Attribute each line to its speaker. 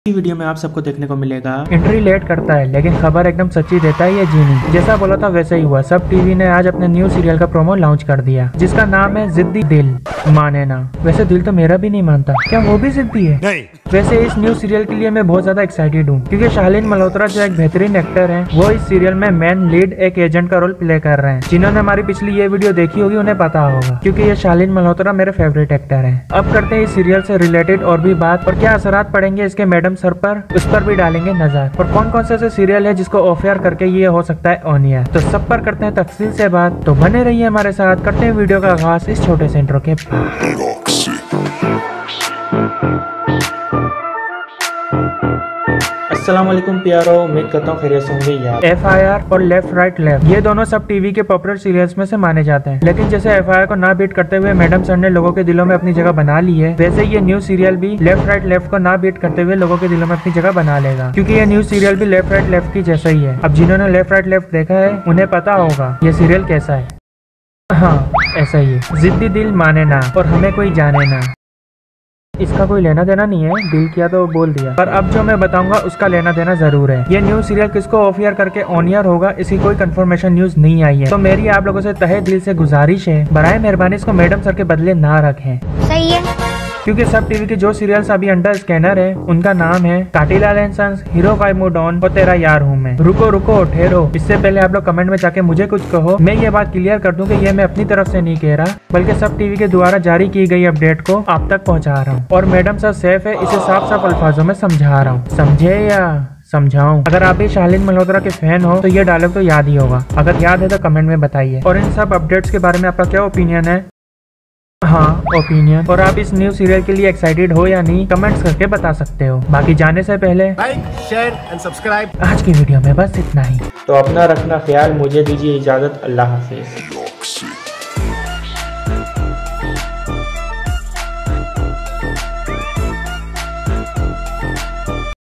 Speaker 1: इस वीडियो में आप सबको देखने को मिलेगा
Speaker 2: एंट्री लेट करता है लेकिन खबर एकदम सच्ची देता है ये जीनी। जैसा बोला था वैसा ही हुआ। सब टीवी ने आज अपने न्यू सीरियल का प्रोमो लॉन्च कर दिया जिसका नाम है जिद्दी दिल माने ना। वैसे दिल तो मेरा भी नहीं मानता, क्या वो भी जिद्दी है? नहीं। वैसे इस न्यू सीरियल के लिए मैं बहुत ज्यादा एक्साइटेड हूँ क्योंकि शालीन मल्होत्रा जो एक बेहतरीन एक्टर है वो इस सीरियल में मेन लीड एक एजेंट का रोल प्ले कर रहे हैं। जिन्होंने हमारी पिछली ये वीडियो देखी होगी उन्हें पता होगा क्योंकि ये शालीन मल्होत्रा मेरे फेवरेट एक्टर है। अब करते हैं इस सीरियल से रिलेटेड और भी बात और क्या असरात पड़ेंगे इसके मैडम सर पर, उस पर भी डालेंगे नजर। और कौन कौन से ऐसे सीरियल है जिसको ऑफ एयर करके ये हो सकता है ऑन एयर, तो सब पर करते हैं तफसील से बात। तो बने रहिए हमारे साथ, करते हैं वीडियो का आगाज इस छोटे से इंट्रो के बाद।
Speaker 1: अस्सलाम वालेकुम प्यारो, उम्मीद करता हूँ खैरियत से होंगे यार।
Speaker 2: FIR और लेफ्ट राइट लेफ्ट ये दोनों सब टीवी के पॉपुलर सीरियल्स में से माने जाते हैं, लेकिन जैसे FIR को ना बीट करते हुए मैडम सर ने लोगों के दिलों में अपनी जगह बना ली है, वैसे ये न्यू सीरियल भी लेफ्ट राइट लेफ्ट को ना बीट करते हुए लोगों के दिलों में अपनी जगह बना लेगा क्योंकि ये न्यू सीरियल भी लेफ्ट राइट लेफ्ट की जैसा ही है। अब जिन्होंने लेफ्ट राइट लेफ्ट देखा है उन्हें पता होगा ये सीरियल कैसा है। हाँ ऐसा ही है, जिद्दी दिल माने ना और हमें कोई जाने ना। इसका कोई लेना देना नहीं है, दिल किया तो बोल दिया, पर अब जो मैं बताऊंगा उसका लेना देना जरूर है। ये न्यू सीरियल किसको ऑफ एयर करके ऑन एयर होगा इसकी कोई कंफर्मेशन न्यूज नहीं आई है, तो मेरी आप लोगों से तहे दिल से गुजारिश है बराए मेहरबानी इसको मैडम सर के बदले ना रखें।
Speaker 3: सही है,
Speaker 2: क्योंकि सब टीवी के जो सीरियल्स अभी अंडर स्कैनर है उनका नाम है काटीलाल एंड सन्स, हीरो का मूड ऑन और तेरा यार हूँ मैं। रुको रुको ठहरो, इससे पहले आप लोग कमेंट में जाके मुझे कुछ कहो। मैं ये बात क्लियर कर दूं कि ये मैं अपनी तरफ से नहीं कह रहा बल्कि सब टीवी के द्वारा जारी की गई अपडेट को आप तक पहुँचा रहा हूँ और मैडम सर सेफ है इसे साफ साफ अल्फाजों में समझा रहा हूँ। समझे या समझाऊं? अगर आप भी शालीन मल्होत्रा के फैन हो तो ये डायलॉग तो याद ही होगा, अगर याद है तो कमेंट में बताइए। और इन सब अपडेट्स के बारे में आपका क्या ओपिनियन है? हाँ ओपिनियन। और आप इस न्यू सीरियल के लिए एक्साइटेड हो या नहीं कमेंट्स करके बता सकते हो। बाकी जाने से पहले
Speaker 4: लाइक शेयर एंड सब्सक्राइब।
Speaker 2: आज की वीडियो में बस इतना ही।
Speaker 1: तो अपना रखना ख्याल, मुझे दीजिए इजाजत, अल्लाह हाफिज।